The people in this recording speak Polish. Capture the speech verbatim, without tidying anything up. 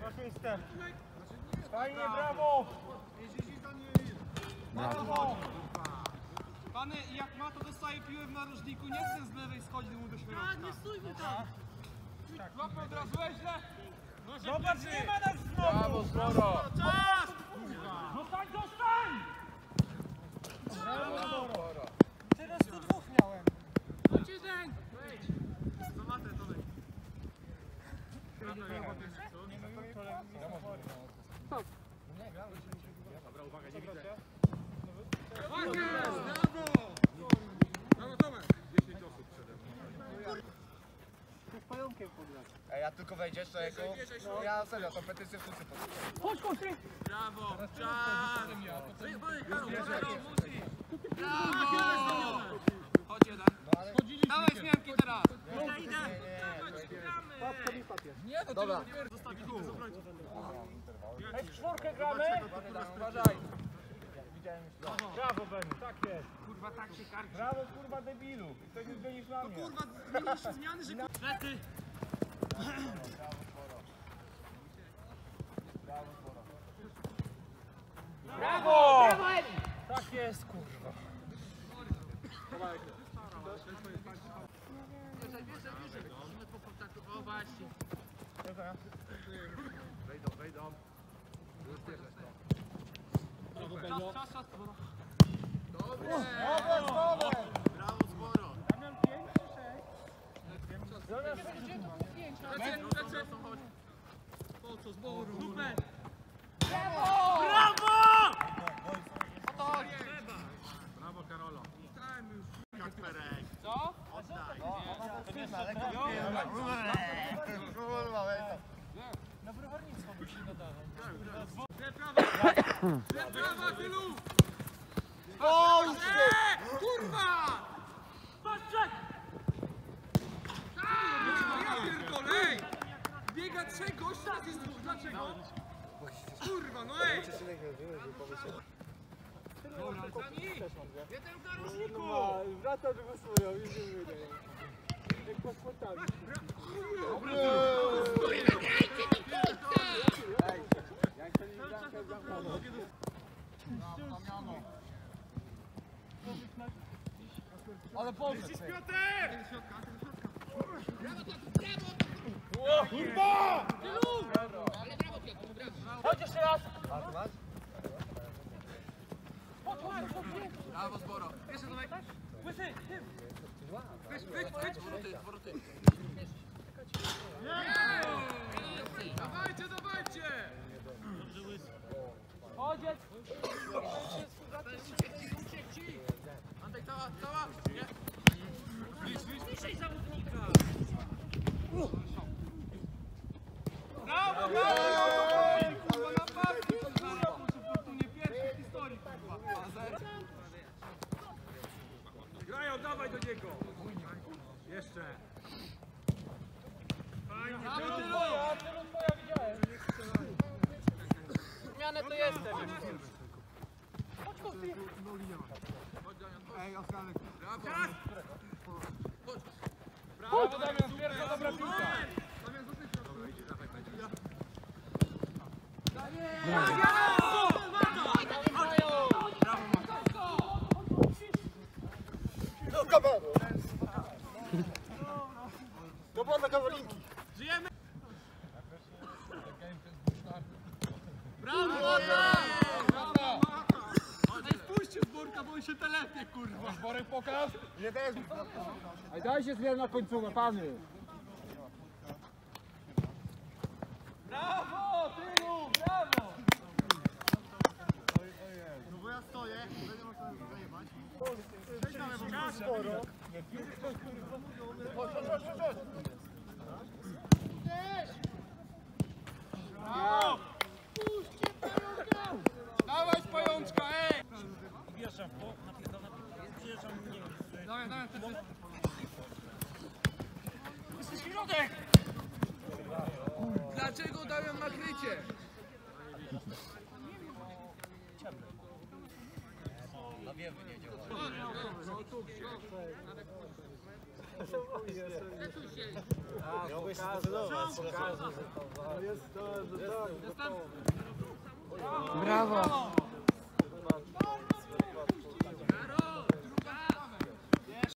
Fajnie, brawo! Brawo! Pany, jak ma, to dostaje piłę w narożniku, nie chce z lewej schodzić mu do środka. Tak, nie stójmy tam! Łapę od razu, źle! Zobacz, nie ma nas znowu! Brawo, Zboro! Czas! Zostań, zostań! Brawo, Zboro! Teraz tu dwóch miałem. Chodź jeden! Za matę, Tomek. Dobra, uwaga, nie widzę. Brawo! Brawo, Tomek! dziesięć osób przede mną. Z pająkiem podlać. Ej, ja tylko wejdziesz, to jako... No, ja serio, tą petycję w kucy podam. Chodź, chodź, ty! Brawo! Czas! Brawo! Chodź jeden. Dawaj śmiałki teraz! Idę, idę! Nie, to dobra. zostawić go z obrońców. Ej, w czwórkę gramy? Uważaj! Brawo, Beniu, tak jest. Kurwa, tak się karczy. Brawo, kurwa, debilu. Ktoś nie zmienisz na mnie. No kurwa, zmienisz zmiany, że... Lecy! Brawo! Tak jest, kurwa. Wierzaj, wierzaj, wierzaj! Musimy po kontaktu. O, właśnie. Wejdą, wejdą. Czas, czas, czas. Dobrze! Brawo, Brawo, Zboro. Ja miałem pięć czy sześć? Lecę, lecę. Po co, Zboru? Super! Brawo! Brawo! Brawo, Karolo. Dajmy już. Kacperek. Co? Oddaj. Na browarnictwo musi nadawać. Dwie prawa! Dwie prawa, tylu! Eee, kurwa! Patrzcie! Ja pierdolę! Biega trzech gości, teraz jest dwóch. Dlaczego? Kurwa, no ej! Dobra, jeden w narożniku! Wraca do swoją, już nie wyjdę. Jak paszportami. Ale Polsce! Piotr! Kurwa! Chodź jeszcze raz! Brawo, Zboro! Jeszcze do najpierw? Łysy, tym! Wyjdź, wyjdź, wyjdź! Zwroty, zwroty. Dawajcie, dawajcie! Chodź! Antek, cała, cała! Nie! Bliżej zawodnika! Brawo, brawo! Kurwa, napastnik! To nie pierwszy w historii, kurwa. Grają, dawaj do niego! Jeszcze! Fajnie, tylu, twoja, tylu twoja widziałem! Zmianę to jestem! Chodź, chodź, ty! Ej, Oskanek! Brawo! Chodź! Brawo, Damian, pierwsza dobra piłka! Do kamery! Do pana kawalinki! Żyjemy! Brawo! Brawo! Ej, wpuśćcie Zborka, bo on się telepie, kurwa! Zborek pokaz! Nie też! Ej, dajcie zmian na końcówę, pany. Brawo! Tylu! Brawo! No bo ja stoję, będę mógł sobie zajebać. Czas! Chodź, chodź, chodź, chodź! Brawo! Dawaj z pajączka, ej! Wjeżdżam w bok, napierdolę, wjeżdżam, nie wiem. Dawaj, dawaj, ty jesteś środek! Dlaczego dałem nakrycie? No wiem, nie działa. Przesuń się! Miałbyś się zdecydować. Pokaże, że to jest to, że tak. Jestem. Brawo!